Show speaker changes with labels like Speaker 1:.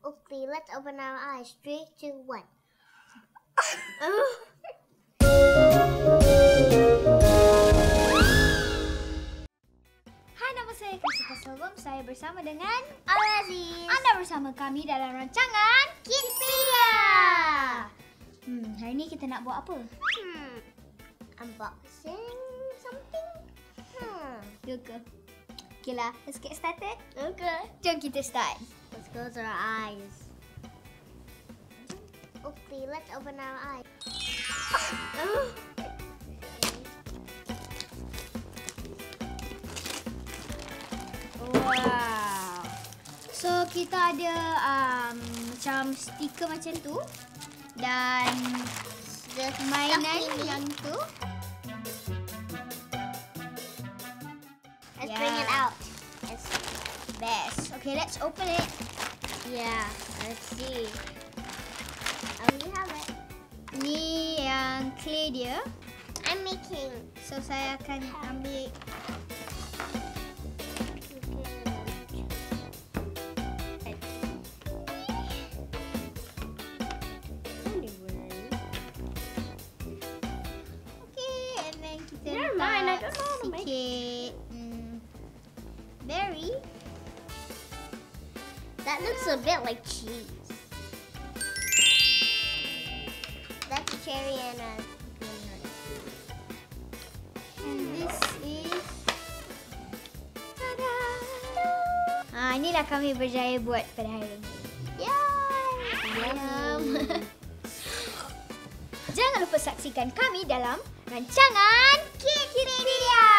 Speaker 1: Okay, let's open our eyes. 3, 2, 1.
Speaker 2: Hai, nama saya Kristika Selvom. Saya bersama dengan
Speaker 1: Al-Aziz.
Speaker 2: anda bersama kami dalam rancangan
Speaker 1: Kidspedia.
Speaker 2: Hari ni kita nak buat apa?
Speaker 1: Unboxing something.
Speaker 2: Ya ke? Okay lah, let's get started.
Speaker 1: Okay.
Speaker 2: Jom kita start.
Speaker 1: Let's close our eyes. Okay, let's open our eyes.
Speaker 2: Wow. So kita ada macam stiker macam tu dan mainan yang tu.
Speaker 1: Let's bring it out.
Speaker 2: It's best. Okay, let's open it.
Speaker 1: Yeah, let's see. Oh, we have it.
Speaker 2: Ni yang clay dia.
Speaker 1: I'm making.
Speaker 2: So saya akan ambil. Okay, and then kita
Speaker 1: Never mind, I
Speaker 2: letak
Speaker 1: don't know how to make
Speaker 2: sikit berry.
Speaker 1: That looks a bit like cheese. That's a cherry and a green.
Speaker 2: And this is tada! Inilah kami berjaya buat pada hari ini.
Speaker 1: Yum.
Speaker 2: Jangan lupa saksikan kami dalam rancangan Kidspedia.